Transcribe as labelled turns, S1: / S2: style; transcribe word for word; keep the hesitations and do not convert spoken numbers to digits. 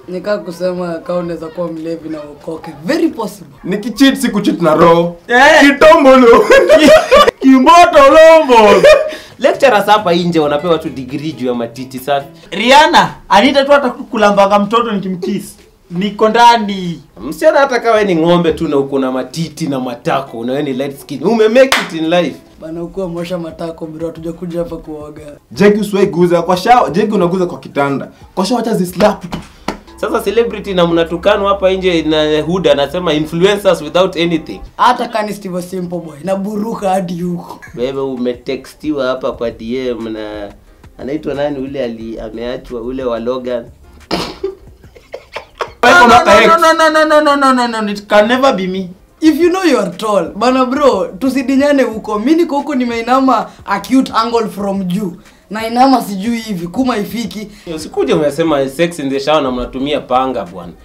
S1: Nika kusema kama unaweza kuwa mlevi na ukoke. Very possible.
S2: Nikicheat si kucheat na roho.
S3: Eh.
S2: Kitombolo. Kimboto lombo.
S4: Lecturers hapa nje wanapewa tu degree juu ya matiti safi.
S3: Rihanna, anita tu hata kulambanga mtoto nikimkiss. Niko ndani.
S4: Msichana hata kama ni ng'ombe tu na uko na matiti na matako na wewe ni light skin. Ume make it in life.
S1: Bana ukuwa mwosha matako bro, tujakuja hapa kuoga.
S2: Jeki uswai guza kwa shower, Jeki unaguza kwa kitanda. Kwa shower acha zislap.
S4: Sasa celebrity na mnatukano hapa nje na Huda anasema influencers without anything.
S1: Hata kani Steve Simple Boy na buruka hadi huko.
S4: Wewe umetextiwa hapa kwa D M na anaitwa nani ule ali ameachwa ule wa Logan.
S3: No, no, no, no, no, no, no, no, no, no, no, it can never be me.
S1: If you know you are tall, bana bro, tusidinyane huko. Mimi niko huko nimeinama acute angle from juu. Na inama sijui hivi kuma ifiki.
S4: Usikuje umesema sex in the shower na mnatumia panga bwana.